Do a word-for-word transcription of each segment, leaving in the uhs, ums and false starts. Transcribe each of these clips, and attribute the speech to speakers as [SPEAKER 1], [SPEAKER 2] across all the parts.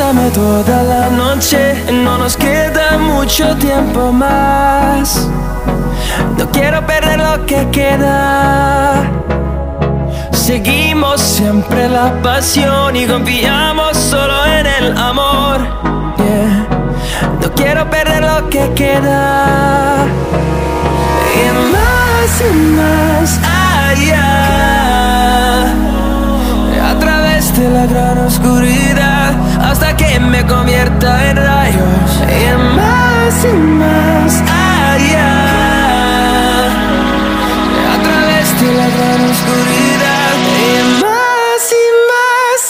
[SPEAKER 1] Bésame toda la noche, no nos queda mucho tiempo más. No quiero perder lo que queda. Seguimos siempre la pasión y confiamos solo en el amor. Yeah. No quiero perder lo que queda. Y más y más allá, a través de la gran oscuridad, hasta que me convierta en rayos. Y más y más allá, a través de la gran oscuridad. Y más y más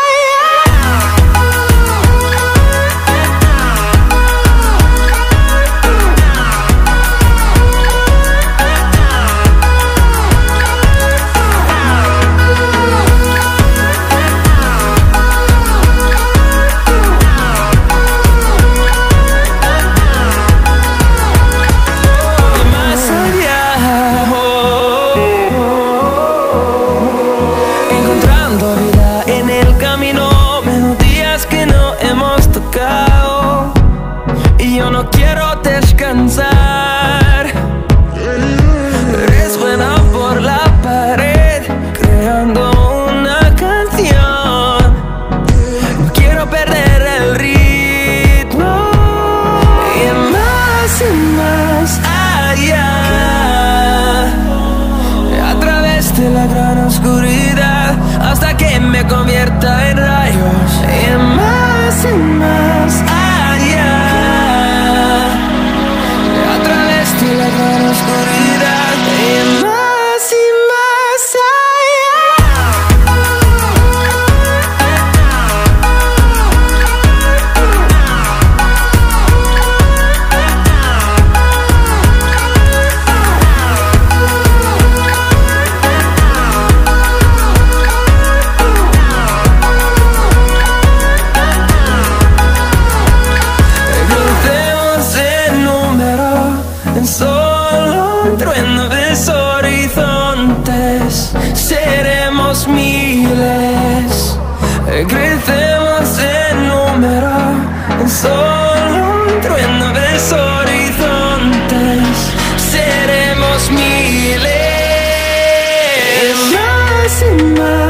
[SPEAKER 1] descansar. Resuena por la pared, creando una canción. No quiero perder el ritmo. Y más y más allá, a través de la gran oscuridad, hasta que me convierta en rayos. Y más y más allá, la gran oscuridad. Y más y más solo un trueno de horizontes. Seremos miles, crecemos en número. En solo un trueno de horizontes seremos miles. Más y más